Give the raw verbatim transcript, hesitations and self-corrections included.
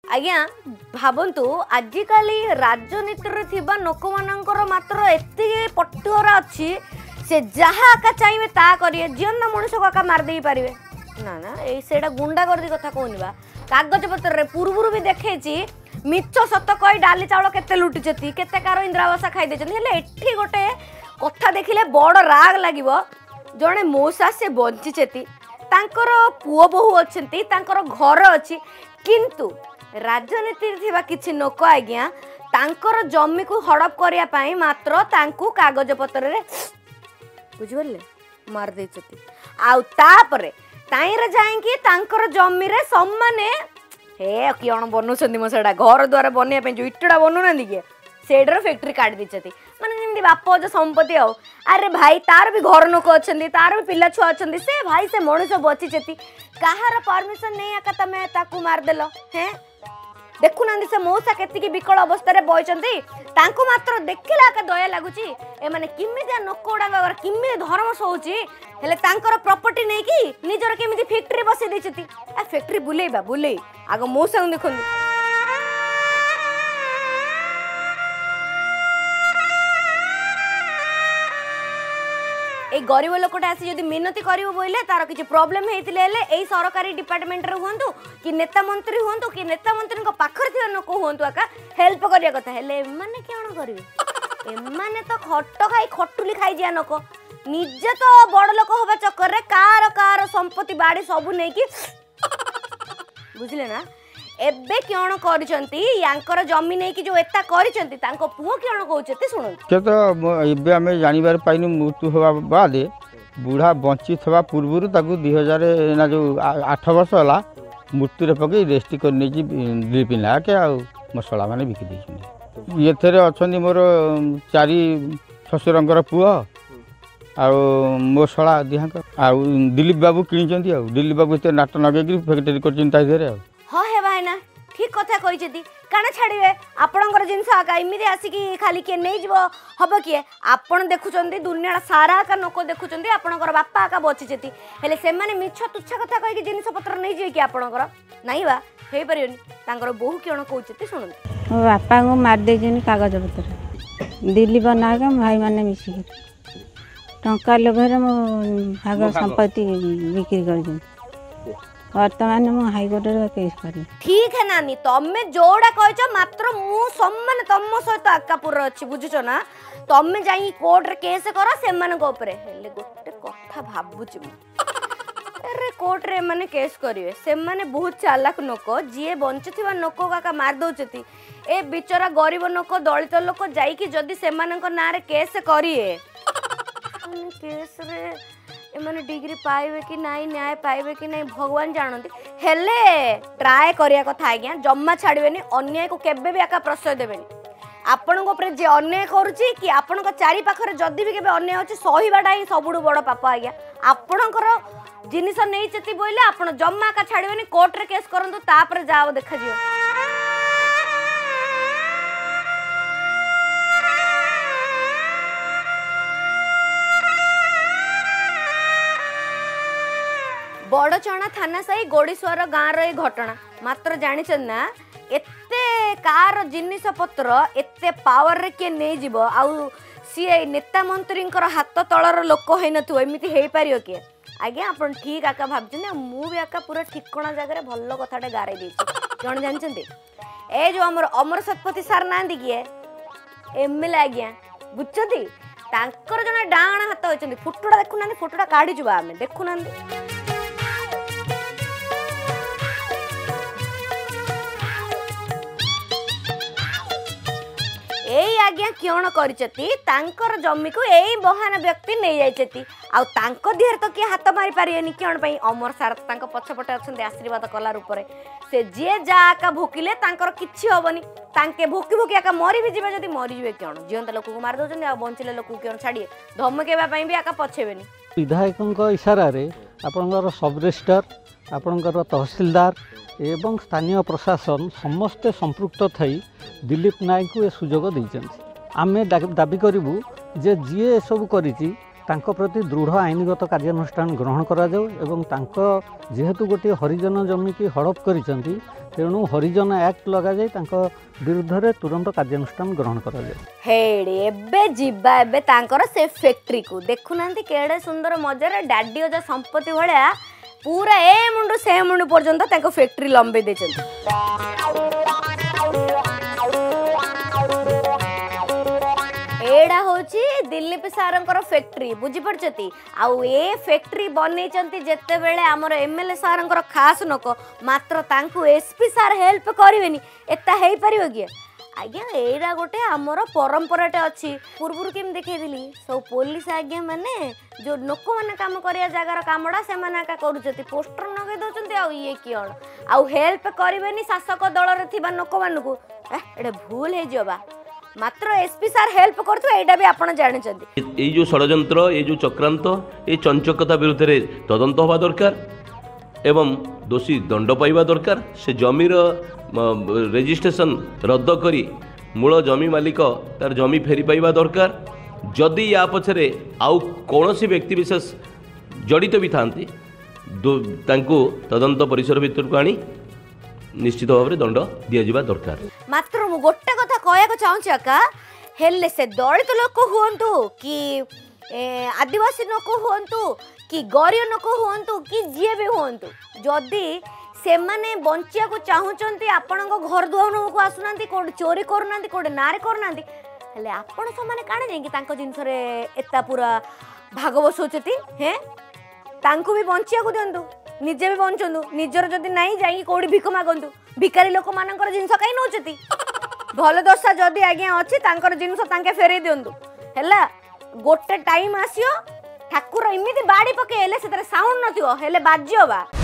आज्ञा भावतु आजिकल राजनीति में लोक मानकर मात्र एति पटुरा अच्छी से जहाँ आका चाहिए ता करिए जीवन मनुष्य को आका मारदे पारे ना ना ये गुंडागर्दी कथा कहनी बा कागज पत्र पूर्व भी देखे मिछ सत कही डाली चाउल केते लुटिछती केते कार इंदिरावास खाई देछन हेले एठी गोटे कथा देखिले बड़ राग लागिवो जणे मौसा से बंचिछती तांकर पुओ बहु अछंती तांकर घर अछि किंतु राजनीति थिबा किछि लोक आज्ञा तांकर जमी को हड़प करिया पई मात्र तांकु कागज पत्र रे बुझिबले मार देछती आउ तापरे ताईरे जाईकी तांकर जमी रे सम्माने हे किण बनौछन्ती मो सेडा घर द्वारा बनैया पे जो इटड़ा बनौना दिए सेडर फैक्ट्री काट देछती माने जेमती बाप जो संपत्ति आउ अरे भाई तार भी घर लोक अछंती तार भी पिला छुआ अछंती से भाई से मनुष्य बचिछती काहार परमिशन नै आका तमे ताकू मार देलो हैं देखु ना से मौसा केतिकी विकल अवस्था रे बयचंती तांको मात्र देखिला का दया लागुची ए माने किमिदिया नकोडांगर किमि धर्म सोउची हेले तांकर प्रॉपर्टी नै की निजर केमिति फैक्ट्री बसे देछती आ फैक्ट्री बुलेबा बुले आगो मौसा देखन ए गरीब लोकटा आसी जदि मिनती करिवो बोइले तार किछि प्रॉब्लम हेतिले हेले एई सरकारी डिपार्टमेंट रे हुंतु कि नेता मंत्री हुंतु कि नेता मंत्री को पाखर थिया नको हुंतु आका हेल्प करिया कथा हेले माने केण करिवे एमाने तो खट्ट खाई खटुली खाई जिया नको निजे तो बड़ लोक होबा चक्कर रे कार कार संपत्ति बाड़ी सब नै कि बुझले ना एबे केण करिसंती यांकर जमी नै कि जो एता करिसंती तांको पुओ केण कहउछती सुनु के तो एबे हमें जानिबार पाइनु मृत्यु होबा बाद बुढ़ा बंची थवा पूर्व ताकू दो हज़ार ना जो आठ वर्ष होला मृत्यु रे पके रेस्ट कर नै जी दिलीप नायक के आ मसला माने बिकि दैछन ये थरे अछंदी मोर चारि ससुरंकर पुओ आ मो सला दिहांक आ दिलीप बाबू किनिचंती आ दिलीप बाबू ते नाट नगे कि फैक्ट्री करचिन ताई धरे आ हाँ हे भाई ना ठीक कथा कही काना छाड़े आपणकर जिनस आका इमिति आसिकी खाली किए नहीं जीव हम किए आपण देखुं दुनिया सारा का लोक देखुं आपणकर बापा आका बचिछती हेले से माने मिछ तुच्छ कथा कही जिनस पत्र नहीं जीवे कि आपणकर नहीं बा हे परियोनी तांकर बहु केण कहउछती सुन मो बापा को मार देजनी कागज पत्र दिल्ली बना के भाई माने मिसी टंका लोभरे मो भाग संपत्ति बिक्री कर वर्तमान मु हाईकोर्ट रे केस करी ठीक है नानी तमे जोड़ा कहछ मात्र मु सम्मान तम सहित आकापुर अछि बुझिछो ना तमे जाई कोर्ट रे केस करो से मन को ऊपर हेले गोटे कथा भाबुची मु अरे कोर्ट रे माने केस करिवे से माने बहुत चालाक लोक जिए बंचथिबा लोक काका मार दोचती ए बिचरा गरीब लोक दलित लोक जाई कि जदी से मानक ना रे केस करिए केस रे एमाने डिग्री पाइबे कि नाई न्याय पाइबे कि नहीं भगवान जानते हेले ट्राए करिया कथा आज्ञा जम्मा छाड़बेनी अन्याय को केबे भी आका प्रश्रय देबेनी आपण ऊपर जे अन्याय करूची कि आपण चारि पाखरे जदी भी केबे अन्याय होची सहीबाटा ही सबुडु बड़ पाप आज्ञा आपणकर जिनिस नहीं चती बोइले आपण जम्मा आका छाड़बेनी कोर्ट रे केस करंतु तापर जाओ देखा जियो बड़चणा थाना साई गोड़ीश्वर गाँव रो घटना मात्र जानिछन ना एते कार जिनिस पत्र एते पावर रे के नै जीवो आउ सी नेता मंत्री हाथ तलर लोक है नथु एमिति हेई पारियो के आज्ञा आपण ठीक आका भाबछन मु भी आका पूरा ठिकणा जगह भल्लो कथाटे गारे देछि जण जानछन्ते ए जो हमर अमर सतपति सार नांदी किए एमएलए आज्ञा बुझछती तांकर जने डाण हाथ होइछन्ती फोटोटा देखु नांदी फोटोटा काढी जुबा हमें देखु नांदी एई आज्ञा किण करिसती तांकर जमी को एई बहाना व्यक्ति नै जाइछती आ तांको देहर तो के हाथ मारी पारियनी किण पई अमर सार तांको पछपटे अछन्ते आशीर्वाद कला रूपरे से जे जा का भोकिले तांकर किछि होबनी तांके भोकी भोकी आका मरी भी जिबे जदी मरी जिबे किण जीवंत लोक को मार दोछन आ बंचिले लोक को किण छाडी धमकेबा पई भी आका पछेबेनी विधायकଙ୍କ इशारारे आपणकर सब रजिस्टर आपणकर तहसीलदार एवं स्थानीय प्रशासन समस्ते संपृक्त थई दिलीप नायक को ए सुजोग देइछन्ति आमे दाबी करिवु जे जीए सब करिछि तांको प्रति दृढ़ आईनगत कार्यानुष्ठान ग्रहण करा जाऊ एवं तांको जेहेतु गोटे हरिजन जमी की हड़प करिसंती तेणु हरिजन एक्ट लगा जाए तांको विरुद्ध रे तुरंत कार्यानुष्ठान ग्रहण करा जाए। हेड़ी एबे जिबा एबे तांकर से फैक्ट्री को देखुनांती केड़े सुंदर मजार डाडी अजा संपत्ति भलिया पूरा ए मुंडू से मुंडू पर्यंत तांको फैक्ट्री लंबे देचंती। एडा होची दिलीप सारंकर फैक्ट्री बुझी पड़चती आउ ए फैक्ट्री बनैचंती जेते बेले हमर एमएलए सारंकर खास नको मात्र तांकु एसपी सार हेल्प करिवेनी एता हेई परियो कि आज्ञा एडा गोटे हमर परंपराटे अछि पूर्वरु केम देखै दिली सब पुलिस आज्ञा माने जो लोक माने काम करिया जगार कामडा से माने का करूचती पोस्टर नगे दोचंती आउ ये कियण आउ हेल्प करिवेनी शासक दल रे थिबा लोक मानकु एडा भूल हे जबा मात्र एसपी सार हेल्प करथु एडा भी आपण जानि चंदी ए जो षडयंत्र ए जो चक्रांत ए चंचकता विरुद्ध रे तदंत होबा दरकार एवं दोषी दंड पाइबा दरकार से जमीर रेजिस्ट्रेशन रद्द करी मूल जमी मालिक तार जमी फेरी पाइबा दरकार जदि या पछरे आउ कौनसी व्यक्ति विशेष जड़ित भी थांती तांको तदंत परिसर भितर को आनी निश्चित भाव में दंड दिया जावा दरकार। मात्र मु गोटे कथा कहया चाहूँ आका हेले से दलित लोक हुअंतु कि आदिवासी लोक हुअंतु कि गरीब लोक हुअंतु कि जी भी हुअंतु जदि से माने बंचिया को चाहूचंती आपण घर दुआर को आसुना कोड चोरी करना कोड नारे करना हेले आपण समाने काणे जाई तांको जिंस रे एता पूरा भाग बसौचती हैं तांको भी बंचिया को दियंतु निजे भी बंचंतु निजर जदि नाही जाई कोडी भिख मागंतु भिखारी लोक मानकर जिंस काई नोचती भल दशा जदि आज्ञा अछि तांकर जिंस तांके फेरे दियंतु हैला गोटे टाइम आसियो ठाकुर इमिति बाड़ी पके हेले सेतरे साउंड नथियो हेले बाजियो बा।